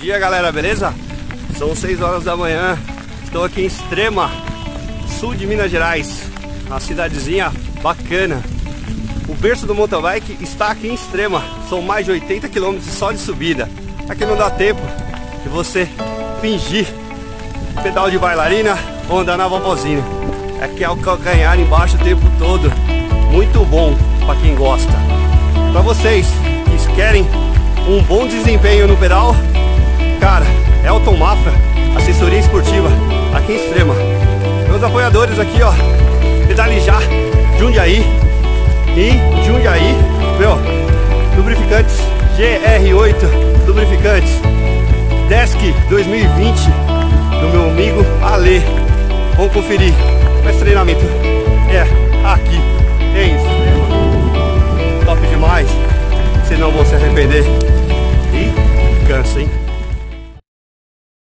dia, galera, beleza? São 6 horas da manhã. Estou aqui em Extrema, sul de Minas Gerais, uma cidadezinha bacana. O berço do mountain bike está aqui em Extrema. São mais de 80 km só de subida. Aqui não dá tempo de você fingir pedal de bailarina ou andar na vovozinha. Aqui é o calcanhar embaixo o tempo todo. Muito bom para quem gosta. Para vocês que querem um bom desempenho no pedal, cara, Elton Mafra, assessoria esportiva, aqui em Extrema. Meus apoiadores aqui, ó, Pedalijá, Jundiaí e Jundiaí, meu, lubrificantes GR8, lubrificantes Desk 2020, do meu amigo Ale. Vamos conferir, esse treinamento é aqui em Extrema. Top demais, vocês não vão se arrepender. E cansa, hein?